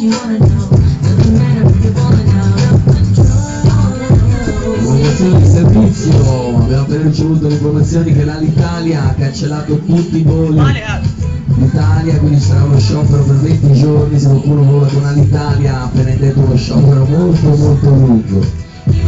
Comunicazione di servizio, abbiamo appena ricevuto le informazioni che l'Alitalia ha cancellato tutti i voli d'Italia, quindi sarà uno sciopero per 20 giorni. Se qualcuno vola con Alitalia, appena detto uno sciopero molto molto lungo.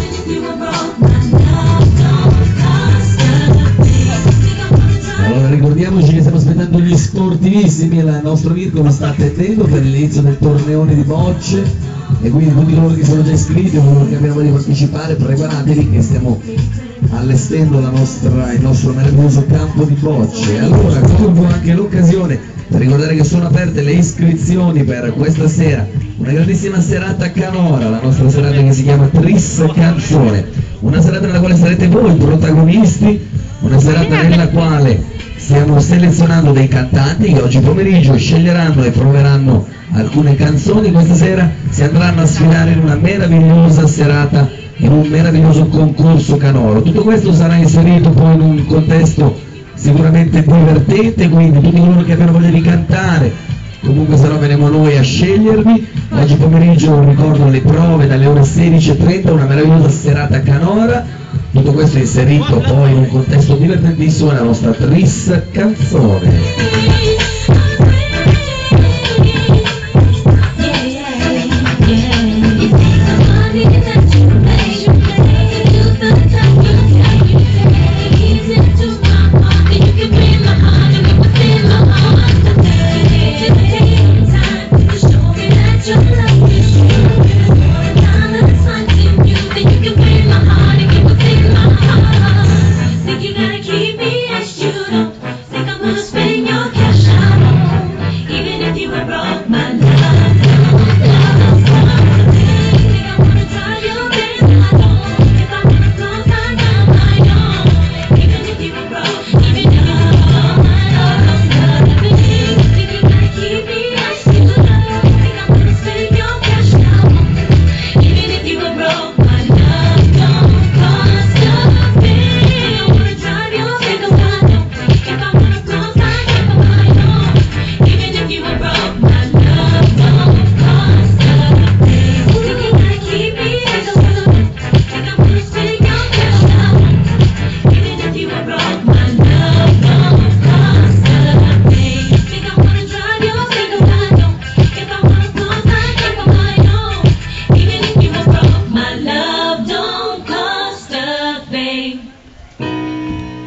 Allora ricordiamoci che stiamo aspettando gli sportivissimi, il nostro Mirko vi sta attendendo per l'inizio del torneone di bocce, e quindi tutti coloro che sono già iscritti o coloro che abbiano voglia di partecipare, preparatevi che stiamo allestendo il nostro meraviglioso campo di bocce. Allora colgo anche l'occasione per ricordare che sono aperte le iscrizioni per questa sera, una grandissima serata a Canora, la nostra serata che si chiama Tris Canzone, una serata nella quale sarete voi protagonisti, una serata nella quale stiamo selezionando dei cantanti che oggi pomeriggio sceglieranno e proveranno alcune canzoni. Questa sera si andranno a sfidare in una meravigliosa serata, in un meraviglioso concorso canoro. Tutto questo sarà inserito poi in un contesto sicuramente divertente, quindi tutti coloro che abbiano voglia di cantare, comunque saremo noi a scegliervi. Oggi pomeriggio ricordo le prove dalle ore 16:30, una meravigliosa serata canora. Tutto questo è inserito poi in un contesto divertentissimo nella nostra Tris Canzone.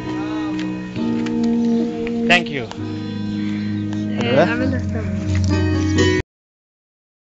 Thank you. Allora?